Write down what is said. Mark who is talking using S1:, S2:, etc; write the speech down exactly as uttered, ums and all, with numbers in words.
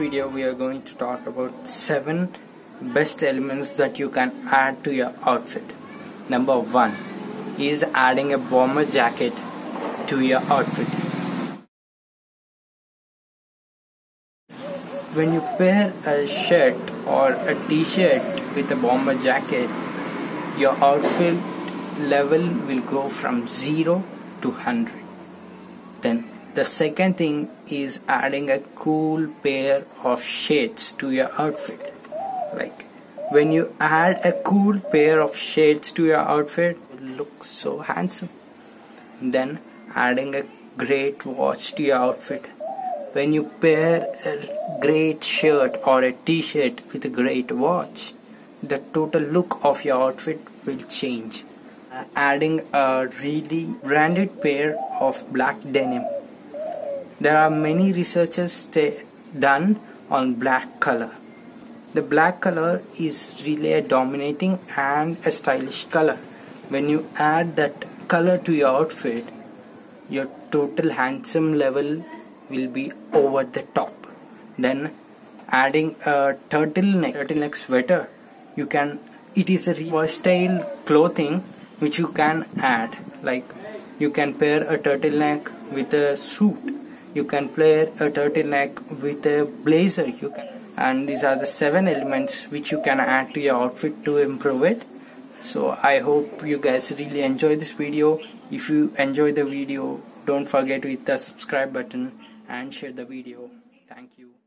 S1: video we are going to talk about seven best elements that you can add to your outfit. Number one is adding a bomber jacket to your outfit. When you pair a shirt or a t-shirt with a bomber jacket, your outfit level will go from zero to one hundred. Then the second thing is adding a cool pair of shades to your outfit. Like when you add a cool pair of shades to your outfit, you look so handsome. Then adding a great watch to your outfit. When you pair a great shirt or a t-shirt with a great watch, the total look of your outfit will change. Uh, adding a really branded pair of black denim. There are many researches done on black color. The black color is really a dominating and a stylish color. When you add that color to your outfit, your total handsome level will be over the top. Then adding a turtleneck, turtleneck sweater, you can. It is a versatile clothing which you can add. Like you can pair a turtleneck with a suit. You can pair a turtleneck with a blazer. You can, and these are the seven elements which you can add to your outfit to improve it. So I hope you guys really enjoy this video. If you enjoy the video, don't forget to hit the subscribe button and share the video. Thank you.